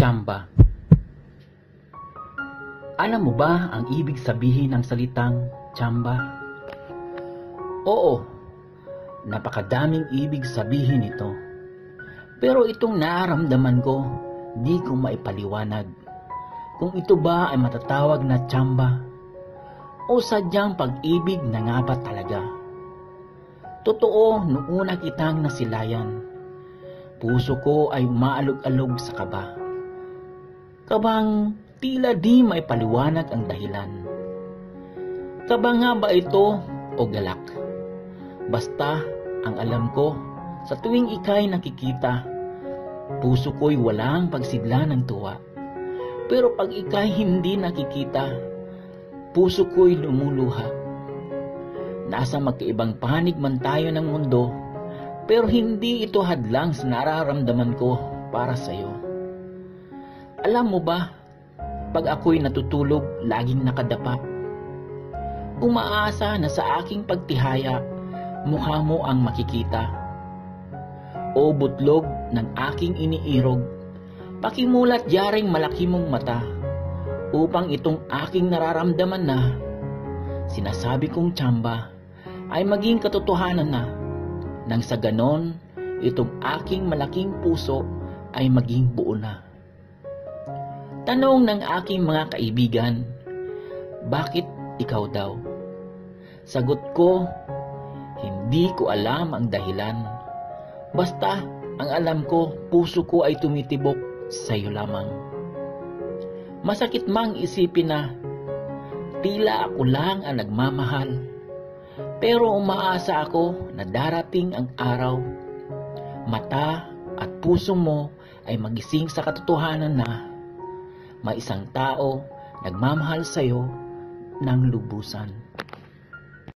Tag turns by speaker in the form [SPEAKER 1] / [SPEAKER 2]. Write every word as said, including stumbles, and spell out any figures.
[SPEAKER 1] Tsamba. Alam mo ba ang ibig sabihin ng salitang tsamba? Oo, napakadaming ibig sabihin ito. Pero itong nararamdaman ko, di ko maipaliwanag kung ito ba ay matatawag na tsamba o sadyang pag-ibig na nga ba talaga. Totoo, noong una kitang nasilayan, puso ko ay maalog-alog sa kaba. Kabang tila di may paliwanag ang dahilan. Kaba nga ba ito o galak? Basta ang alam ko, sa tuwing ika'y nakikita, puso ko'y walang pagsigla ng tuwa. Pero pag ika'y hindi nakikita, puso ko'y lumuluha. Nasa magkaibang panig man tayo ng mundo, pero hindi ito hadlang sa nararamdaman ko para sa'yo. Alam mo ba, pag ako'y natutulog, laging nakadapa. Umaasa na sa aking pagtihaya, mukha mo ang makikita. O butlog ng aking iniirog, pakimulat yaring malaki mong mata, upang itong aking nararamdaman na, sinasabi kong tsamba, ay maging katotohanan na, nang sa ganon, itong aking malaking puso ay maging buo na. Tanong ng aking mga kaibigan, bakit ikaw daw? Sagot ko, hindi ko alam ang dahilan. Basta, ang alam ko, puso ko ay tumitibok sa iyo lamang. Masakit mang isipin na, tila ako lang ang nagmamahal. Pero umaasa ako na darating ang araw, mata at puso mo ay magising sa katotohanan na may isang tao nagmamahal sa iyo ng lubusan.